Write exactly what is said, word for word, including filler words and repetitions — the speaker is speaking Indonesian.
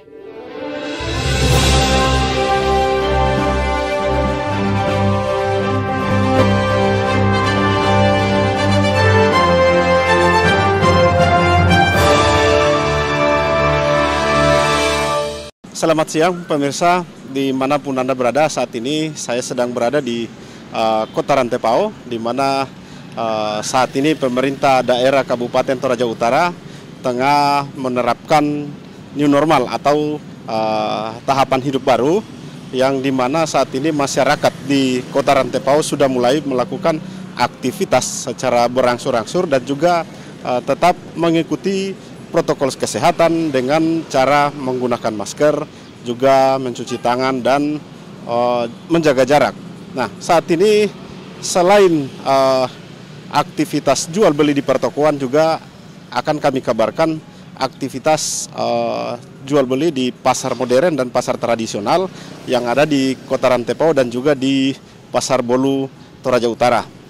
Selamat siang pemirsa, dimanapun Anda berada. Saat ini saya sedang berada di uh, Kota Rantepao, di mana uh, saat ini pemerintah daerah Kabupaten Toraja Utara tengah menerapkan new normal atau uh, tahapan hidup baru, yang dimana saat ini masyarakat di Kota Rantepao sudah mulai melakukan aktivitas secara berangsur-angsur dan juga uh, tetap mengikuti protokol kesehatan dengan cara menggunakan masker, juga mencuci tangan dan uh, menjaga jarak. Nah, saat ini selain uh, aktivitas jual beli di pertokoan, juga akan kami kabarkan aktivitas uh, jual beli di pasar modern dan pasar tradisional yang ada di Kota Rantepao dan juga di Pasar Bolu Toraja Utara.